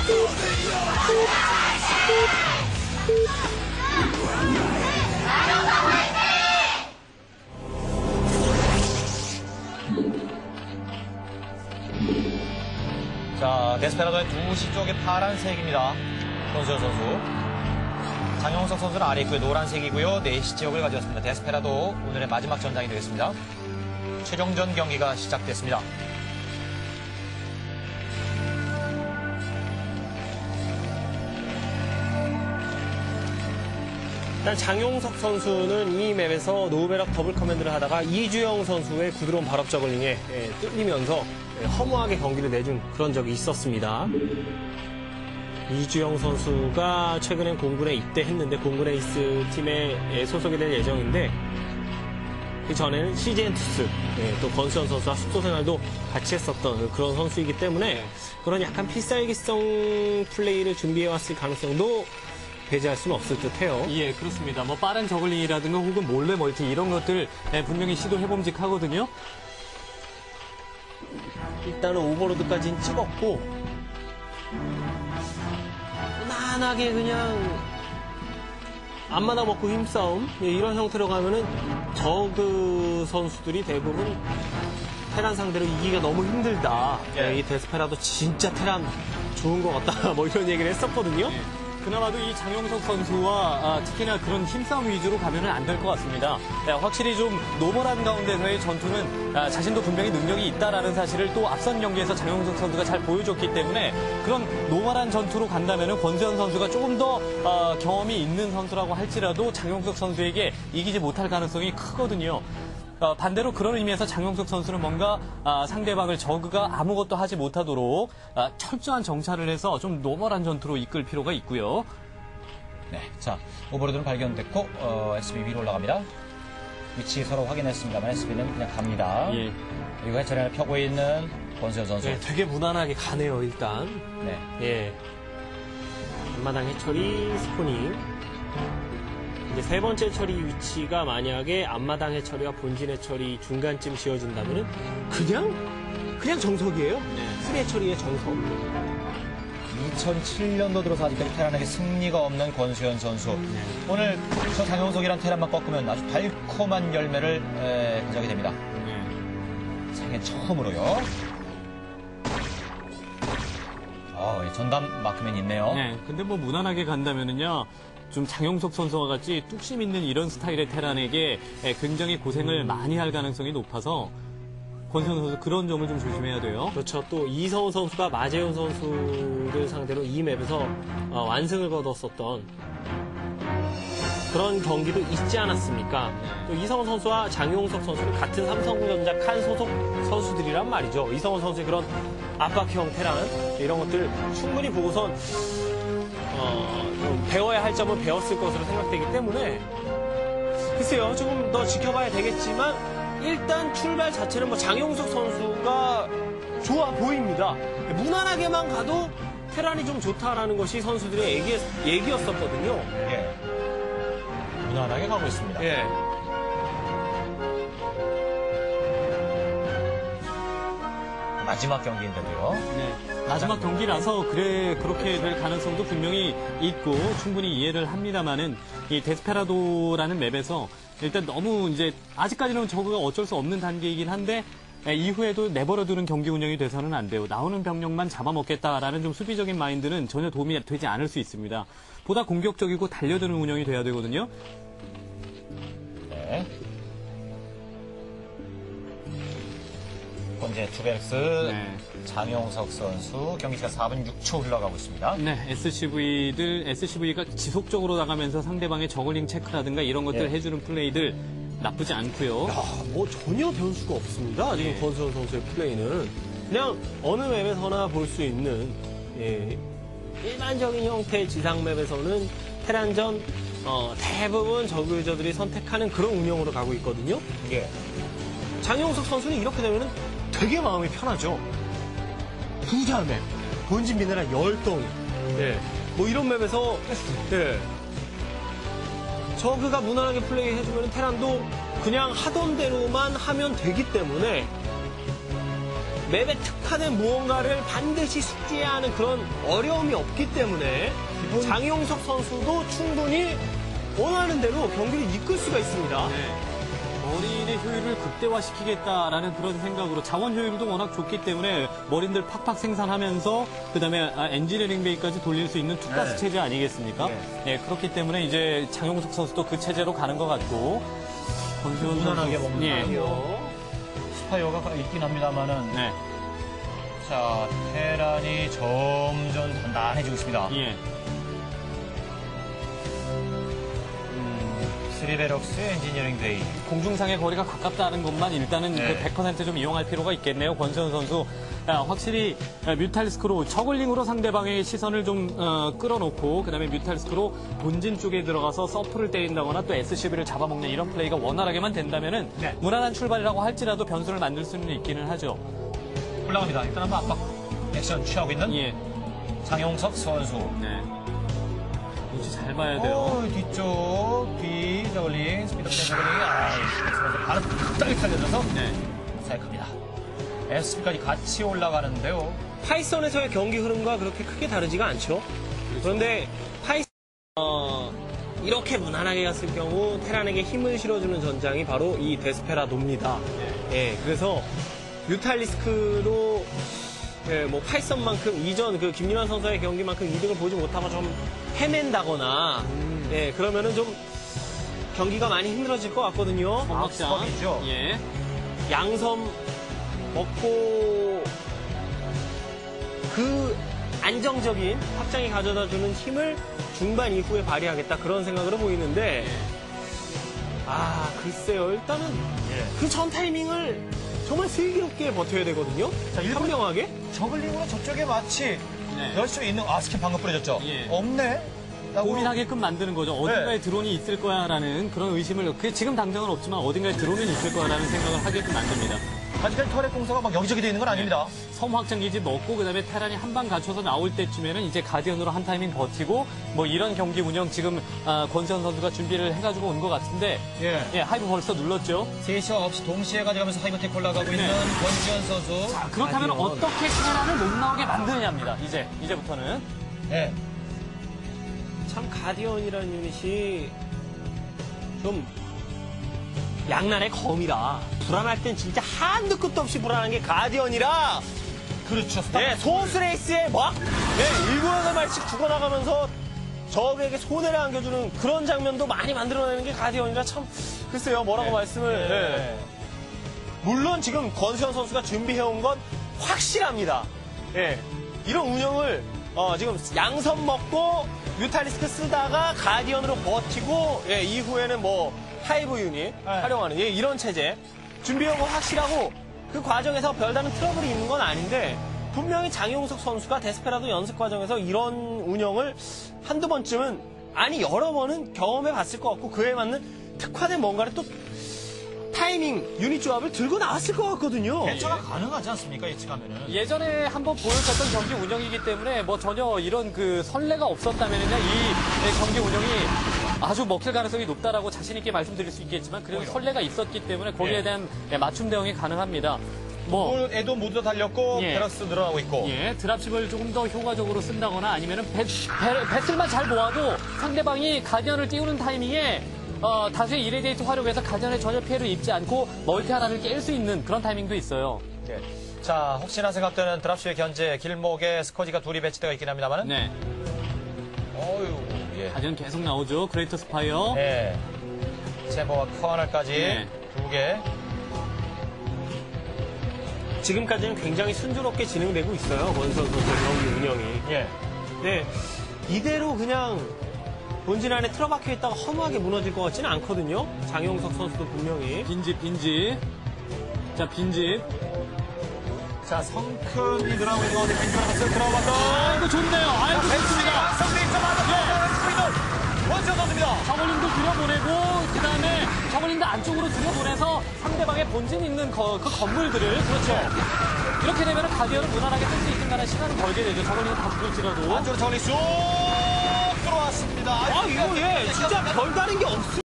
자, 데스페라도의 2시 쪽이 파란색입니다. 권수현 선수. 장영석 선수는 아래 있고요. 노란색이고요. 4시 지역을 가져왔습니다. 데스페라도 오늘의 마지막 전장이 되겠습니다. 최종전 경기가 시작됐습니다. 일단 장용석 선수는 이 맵에서 노베락 더블 커맨드를 하다가 이주영 선수의 구드론 발업 저글링에 뚫리면서 허무하게 경기를 내준 그런 적이 있었습니다. 이주영 선수가 최근엔 공군에 입대했는데 공군 에이스 팀에 소속이 될 예정인데 그 전에는 CJ 투스 또 권수현 선수와 숙소 생활도 같이 했었던 그런 선수이기 때문에 그런 약간 필살기성 플레이를 준비해왔을 가능성도 배제할 수는 없을 듯해요. 예, 그렇습니다. 뭐 빠른 저글링이라든가 혹은 몰래 멀티 이런 것들 분명히 시도해봄직하거든요. 일단은 오버로드까지는 찍었고 무난하게 그냥 앞마당 먹고 힘싸움 이런 형태로 가면은 저그 선수들이 대부분 테란 상대로 이기기가 너무 힘들다. 이 데스페라도 진짜 테란 좋은 것 같다. 뭐 이런 얘기를 했었거든요. 그나마도 이 장용석 선수와 특히나 그런 힘싸움 위주로 가면은 안 될 것 같습니다. 확실히 좀 노멀한 가운데서의 전투는 자신도 분명히 능력이 있다라는 사실을 또 앞선 경기에서 장용석 선수가 잘 보여줬기 때문에 그런 노멀한 전투로 간다면은 권수현 선수가 조금 더 경험이 있는 선수라고 할지라도 장용석 선수에게 이기지 못할 가능성이 크거든요. 반대로 그런 의미에서 장용석 선수는 뭔가 상대방을 저그가 아무것도 하지 못하도록 철저한 정찰을 해서 좀 노멀한 전투로 이끌 필요가 있고요. 네, 자, 오버로드는 발견됐고 SB 위로 올라갑니다. 위치 서로 확인했습니다만 SB는 그냥 갑니다. 예. 그리고 해처리를 펴고 있는 권수현 선수. 네, 되게 무난하게 가네요, 일단. 네. 예. 앞마당 해처리 스포닝. 이제 세 번째 처리 위치가 만약에 앞마당 해처리와 본진 해처리 중간쯤 지어진다면은 그냥 정석이에요. 풀 해처리의 정석. 2007년도 들어서 아직까지 테란에게 승리가 없는 권수현 선수. 오늘 저 장용석이란 테란만 꺾으면 아주 달콤한 열매를 가져게 됩니다. 생애 처음으로요. 전담 마크맨이 있네요. 네, 근데 뭐 무난하게 간다면은요. 좀 장용석 선수와 같이 뚝심 있는 이런 스타일의 테란에게 굉장히 고생을 많이 할 가능성이 높아서 권수현 선수 그런 점을 좀 조심해야 돼요. 그렇죠. 또 이성훈 선수가 마재훈 선수를 상대로 이 맵에서 완승을 거뒀었던 그런 경기도 있지 않았습니까? 또 이성훈 선수와 장용석 선수는 같은 삼성전자 칸 소속 선수들이란 말이죠. 이성훈 선수의 그런 압박형 테란 이런 것들 충분히 보고선 좀 배워야 할 점은 배웠을 것으로 생각되기 때문에 글쎄요, 조금 더 지켜봐야 되겠지만 일단 출발 자체는 뭐 장용석 선수가 좋아 보입니다. 무난하게만 가도 테란이 좀 좋다라는 것이 선수들의 얘기였었거든요. 예. 무난하게 가고 있습니다. 예. 마지막 경기인데도요. 네. 마지막 경기라서 그렇게 될 가능성도 분명히 있고 충분히 이해를 합니다만은 이 데스페라도라는 맵에서 일단 너무 이제 아직까지는 저그가 어쩔 수 없는 단계이긴 한데 이후에도 내버려두는 경기 운영이 돼서는 안 돼요. 나오는 병력만 잡아먹겠다라는 좀 수비적인 마인드는 전혀 도움이 되지 않을 수 있습니다. 보다 공격적이고 달려드는 운영이 돼야 되거든요. 네. 현재 투베렉스 장용석 선수 경기가 4분 6초 흘러가고 있습니다. 네, SCV가 지속적으로 나가면서 상대방의 저글링 체크라든가 이런 것들 해주는 플레이들 나쁘지 않고요. 야, 뭐 전혀 변수가 없습니다. 지금 권수현 선수의 플레이는 그냥 어느 맵에서나 볼 수 있는 일반적인 형태의 지상 맵에서는 테란전 대부분 저그 유저들이 선택하는 그런 운영으로 가고 있거든요. 예. 장용석 선수는 이렇게 되면은 되게 마음이 편하죠. 부자 맵, 본진 미네랄 10덩이. 뭐 이런 맵에서 저그가 무난하게 플레이해주면 테란도 그냥 하던 대로만 하면 되기 때문에 맵에 특화된 무언가를 반드시 숙지해야 하는 그런 어려움이 없기 때문에 장용석 선수도 충분히 원하는 대로 경기를 이끌 수가 있습니다. 머린의 효율을 극대화시키겠다라는 그런 생각으로 자원 효율도 워낙 좋기 때문에 머린들 팍팍 생산하면서 그다음에 엔지니어링 베이까지 돌릴 수 있는 투가스 체제 아니겠습니까? 예, 그렇기 때문에 이제 장용석 선수도 그 체제로 가는 것 같고 권수현 무난하게 선수 먹는 예. 스파이어가 있긴 합니다만은 네. 자 테란이 점점 단단해지고 있습니다. 예. 스리베럭스 엔지니어링 데이. 공중상의 거리가 가깝다는 것만 일단은 네. 그 100%좀 이용할 필요가 있겠네요. 권수현 선수. 확실히 뮤탈리스크로 저글링으로 상대방의 시선을 좀 끌어놓고 그다음에 뮤탈리스크로 본진 쪽에 들어가서 서프를 때린다거나 또 SCB를 잡아먹는 이런 플레이가 원활하게만 된다면은 네. 무난한 출발이라고 할지라도 변수를 만들 수는 있기는 하죠. 올라갑니다. 일단 한번 압박 액션 취하고 있는 예. 장용석 선수. 네. 눈치 잘 봐야 돼요. 뒤쪽 뒤 저글링 스피드 저글링 바로 딱이 살려줘서 네. 사역합니다. SP까지 같이 올라가는데요. 파이썬에서의 경기 흐름과 그렇게 크게 다르지가 않죠. 그런데 파이썬 이렇게 무난하게 갔을 경우 테란에게 힘을 실어주는 전장이 바로 이 데스페라도입니다. 예, 그래서 뮤탈리스크로 뭐 파이썬만큼 이전 그 김민환 선수의 경기만큼 이득을 보지 못하고 좀 헤맨다거나 예, 그러면은 좀 경기가 많이 힘들어질 것 같거든요. 압박이죠. 예. 양섬 먹고 그 안정적인 확장이 가져다주는 힘을 중반 이후에 발휘하겠다 그런 생각으로 보이는데 글쎄요 일단은 그 전 타이밍을 정말 슬기롭게 버텨야 되거든요. 자, 일본- 현명하게. 저글링으로 저쪽에 마치 네. 열 수 있는 스킨 방금 뿌려졌죠. 예. 없네. 라고 고민하게끔 만드는 거죠. 어딘가에 네. 드론이 있을 거야라는 그런 의심을 지금 당장은 없지만 어딘가에 드론은 있을 거야라는 생각을 하게끔 만듭니다. 아직까지 터렛 공사가 막 여기저기 돼 있는 건 아닙니다. 섬 확장 기지 먹고 그다음에 테란이 한 방 갖춰서 나올 때쯤에는 이제 가디언으로 한 타이밍 버티고 뭐 이런 경기 운영 지금 권세현 선수가 준비를 해가지고 온 것 같은데 예. 하이브 벌써 눌렀죠. 3시와 9시 동시에 가져가면서 하이브텍 올라가고 있는 권지현 선수. 그렇다면 가디언. 어떻게 테란을 못 나오게 만드느냐입니다. 이제부터는. 예. 참 가디언이라는 유닛이 좀 양날의 검이라 불안할 땐 진짜 한도 끝도 없이 불안한 게 가디언이라 그렇죠. 소스 레이스에 막 7-8마리씩 죽어나가면서 적에게 손해를 안겨주는 그런 장면도 많이 만들어내는 게 가디언이라 참 글쎄요 뭐라고 말씀을 예. 물론 지금 권수현 선수가 준비해온 건 확실합니다. 이런 운영을 지금 양선 먹고 뮤탈리스크 쓰다가 가디언으로 버티고 이후에는 뭐 하이브 유닛 활용하는 이런 체제 준비한 거 확실하고 그 과정에서 별다른 트러블이 있는 건 아닌데 분명히 장용석 선수가 데스페라도 연습 과정에서 이런 운영을 한두 번쯤은 아니 여러 번은 경험해 봤을 것 같고 그에 맞는 특화된 뭔가를 또 타이밍 유닛 조합을 들고 나왔을 것 같거든요. 대처가 가능하지 않습니까? 예측하면은. 예전에 한번 보여줬던 경기 운영이기 때문에 뭐 전혀 이런 그 선례가 없었다면은요 이 경기 운영이 아주 먹힐 가능성이 높다라고 자신 있게 말씀드릴 수 있겠지만 그래도 선례가 있었기 때문에 거기에 대한 맞춤 대응이 가능합니다. 뭐 에도 모두 다 달렸고 예. 베럭스 늘어나고 있고. 드랍십을 조금 더 효과적으로 쓴다거나 아니면은 배슬만 잘 모아도 상대방이 가디언을 띄우는 타이밍에 다수의 이레디에이트 활용해서 가디언에 전혀 피해를 입지 않고 멀티 하나를 깰 수 있는 그런 타이밍도 있어요. 예. 자, 혹시나 생각되는 드랍슈의 견제, 길목에 스커지가 둘이 배치되어 있긴 합니다만은. 네. 어유 예. 가디언 계속 나오죠. 그레이터 스파이어. 예. 체버와 커널까지 네. 2개. 지금까지는 굉장히 순조롭게 진행되고 있어요. 권선 선수의 경기 운영이. 예. 네, 이대로 그냥 본진 안에 틀어박혀 있다가 허무하게 무너질 것 같지는 않거든요. 장용석 선수도 분명히. 빈집. 자, 빈집. 자, 성큰이 들어가고 있는 가운데 빈집을 들어가서. 아이고, 좋네요. 아이고, 좋습니다. 성큰이 들어가서. 원천 선수입니다. 저글링도 들여보내고, 그 다음에 저글링도 안쪽으로 들여보내서 상대방의 본진 있는 그 건물들을, 그렇죠. 이렇게 되면 가디언을 무난하게 쓸 수 있는 만한 시간을 벌게 되죠. 저글링은 다 죽을지라도. 안쪽으로 정리 쑥 들어왔습니다. 이거 진짜 별다른 게 없어.